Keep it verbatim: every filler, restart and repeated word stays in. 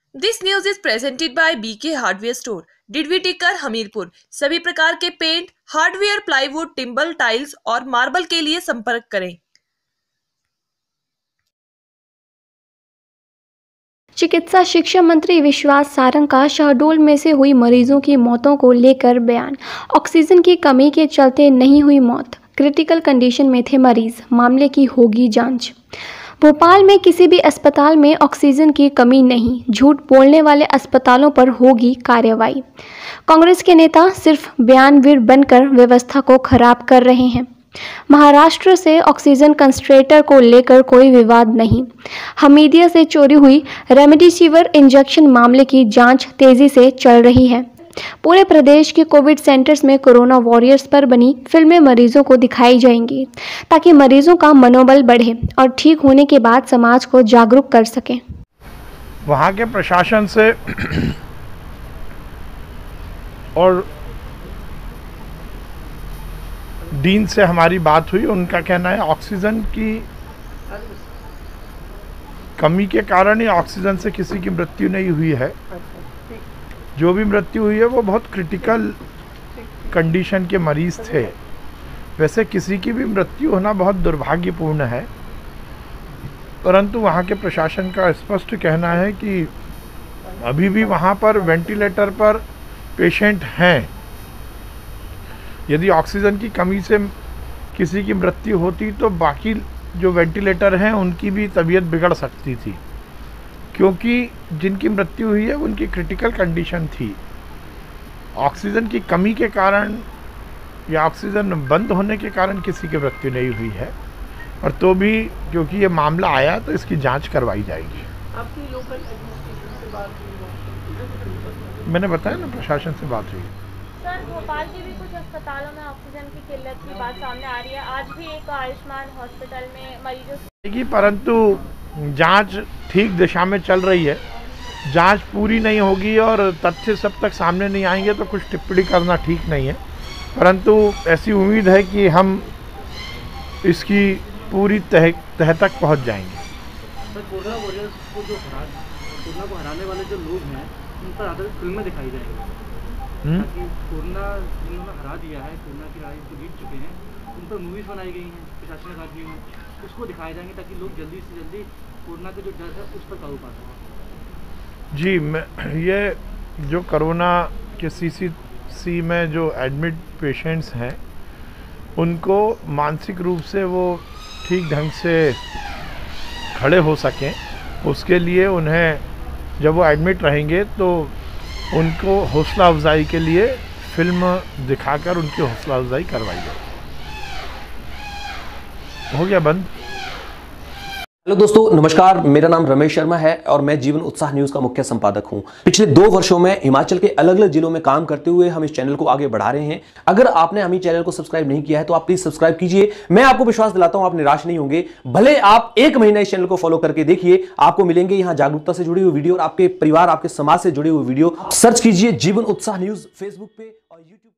This news is presented by BK hardware store, Didwi Tikkar, Hamirpur. सभी प्रकार के paint, hardware, plywood, timber, tiles और marble के लिए संपर्क करें। चिकित्सा शिक्षा मंत्री विश्वास सारंग का शहडोल में से हुई मरीजों की मौतों को लेकर बयान। ऑक्सीजन की कमी के चलते नहीं हुई मौत, क्रिटिकल कंडीशन में थे मरीज, मामले की होगी जांच। भोपाल में किसी भी अस्पताल में ऑक्सीजन की कमी नहीं, झूठ बोलने वाले अस्पतालों पर होगी कार्रवाई। कांग्रेस के नेता सिर्फ बयानवीर बनकर व्यवस्था को खराब कर रहे हैं। महाराष्ट्र से ऑक्सीजन कंसंट्रेटर को लेकर कोई विवाद नहीं। हमीदिया से चोरी हुई रेमडेसिविर इंजेक्शन मामले की जांच तेजी से चल रही है। पूरे प्रदेश के कोविड सेंटर्स में कोरोना वॉरियर्स पर बनी फिल्में मरीजों को दिखाई जाएंगी ताकि मरीजों का मनोबल बढ़े और ठीक होने के बाद समाज को जागरूक कर सकें। वहाँ के प्रशासन से और डीन से हमारी बात हुई। उनका कहना है ऑक्सीजन की कमी के कारण ही ऑक्सीजन से किसी की मृत्यु नहीं हुई है। जो भी मृत्यु हुई है वो बहुत क्रिटिकल कंडीशन के मरीज थे। वैसे किसी की भी मृत्यु होना बहुत दुर्भाग्यपूर्ण है, परंतु वहाँ के प्रशासन का स्पष्ट कहना है कि अभी भी वहाँ पर वेंटिलेटर पर पेशेंट हैं। यदि ऑक्सीजन की कमी से किसी की मृत्यु होती तो बाकी जो वेंटिलेटर हैं उनकी भी तबीयत बिगड़ सकती थी, क्योंकि जिनकी मृत्यु हुई है उनकी क्रिटिकल कंडीशन थी। ऑक्सीजन की कमी के कारण या ऑक्सीजन बंद होने के कारण किसी की मृत्यु नहीं हुई है, और तो भी क्योंकि ये मामला आया तो इसकी जांच करवाई जाएगी। आपकी लोकल एडमिनिस्ट्रेशन से बात हुई? मैंने बताया ना, प्रशासन से बात हुई। सर, भोपाल के भी कुछ अस्पतालों में ऑक्सीजन की किल्लत की बात सामने आ रही है। आज भी एक आयुष्मान हॉस्पिटल में मरीजों की, परंतु जांच ठीक दिशा में चल रही है। जांच पूरी नहीं होगी और तथ्य सब तक सामने नहीं आएंगे तो कुछ टिप्पणी करना ठीक नहीं है, परंतु ऐसी उम्मीद है कि हम इसकी पूरी तह तह तक पहुंच जाएंगे। सर, कोरोना वॉरियर्स को जो हरा कोरोना को हराने वाले जो लोग हैं उन पर आधारित फिल्में दिखाई जाएंगी ताकि कोरोना जिन्होंने हरा दिया है, कोरोना की लड़ाई को जीत चुके हैं, उन पर मूवीज़ बनाई गई हैं प्रशासन अकादमी में, उसको दिखाए जाएंगे ताकि लोग जल्दी से जल्दी कोरोना का जो डर है उस पर काबू पा सकें। जी, मैं ये जो कोरोना के सीसीसी में जो एडमिट पेशेंट्स हैं उनको मानसिक रूप से वो ठीक ढंग से खड़े हो सकें, उसके लिए उन्हें जब वो एडमिट रहेंगे तो उनको हौसला अफजाई के लिए फिल्म दिखाकर उनकी हौसला अफजाई करवाई जाए। हो गया बंद। हेलो दोस्तों, नमस्कार। मेरा नाम रमेश शर्मा है और मैं जीवन उत्साह न्यूज का मुख्य संपादक हूं। पिछले दो वर्षों में हिमाचल के अलग अलग जिलों में काम करते हुए हम इस चैनल को आगे बढ़ा रहे हैं। अगर आपने हमें चैनल को सब्सक्राइब नहीं किया है तो आप प्लीज सब्सक्राइब कीजिए। मैं आपको विश्वास दिलाता हूं आप निराश नहीं होंगे। भले आप एक महीना इस चैनल को फॉलो करके देखिए, आपको मिलेंगे यहाँ जागरूकता से जुड़ी हुई वीडियो और आपके परिवार, आपके समाज से जुड़ी हुई वीडियो। सर्च कीजिए जीवन उत्साह न्यूज फेसबुक पे और यूट्यूब।